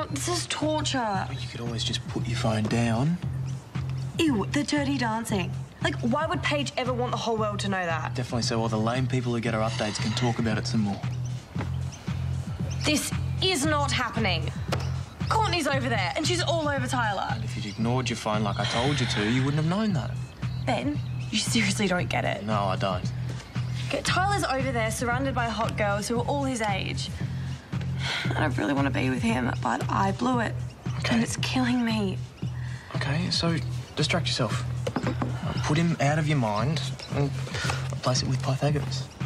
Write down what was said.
this is torture. Well, you could always just put your phone down. Ew, the Dirty Dancing. Like, why would Paige ever want the whole world to know that? Definitely so all the lame people who get her updates can talk about it some more. This is not happening. Courtney's over there, and she's all over Tyler. And if you'd ignored your phone like I told you to, you wouldn't have known that. Ben, you seriously don't get it. No, I don't. Okay, Tyler's over there, surrounded by hot girls who are all his age. And I really want to be with him, but I blew it. Okay. And it's killing me. Okay, so distract yourself. Put him out of your mind and replace it with Pythagoras.